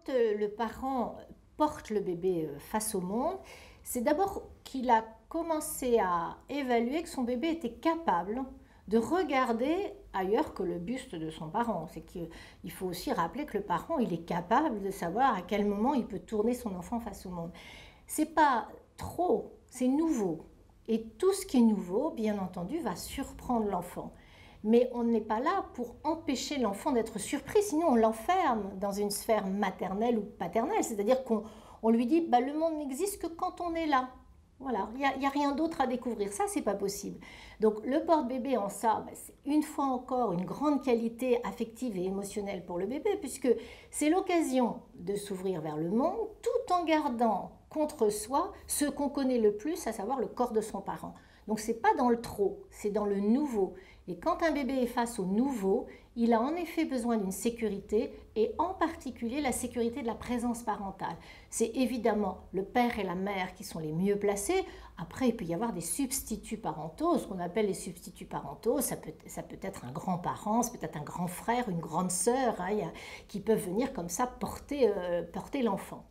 le parent porte le bébé face au monde, c'est d'abord qu'il a commencé à évaluer que son bébé était capable de regarder ailleurs que le buste de son parent. C'est qu'il faut aussi rappeler que le parent, il est capable de savoir à quel moment il peut tourner son enfant face au monde. C'est pas trop, c'est nouveau. Et tout ce qui est nouveau, bien entendu, va surprendre l'enfant. Mais on n'est pas là pour empêcher l'enfant d'être surpris, sinon on l'enferme dans une sphère maternelle ou paternelle. C'est-à-dire qu'on lui dit bah, le monde n'existe que quand on est là. Voilà, il n'y a rien d'autre à découvrir. Ça, c'est pas possible. Donc, le porte-bébé en ça, bah, c'est une fois encore une grande qualité affective et émotionnelle pour le bébé, puisque c'est l'occasion de s'ouvrir vers le monde tout en gardant contre soi ce qu'on connaît le plus, à savoir le corps de son parent. Donc, c'est pas dans le trop, c'est dans le nouveau. Et quand un bébé est face au nouveau, il a en effet besoin d'une sécurité et en particulier la sécurité de la présence parentale. C'est évidemment le père et la mère qui sont les mieux placés. Après, il peut y avoir des substituts parentaux, ce qu'on appelle les substituts parentaux. Ça peut être un grand-parent, ça peut être un grand frère, une grande sœur, hein, qui peuvent venir comme ça porter l'enfant.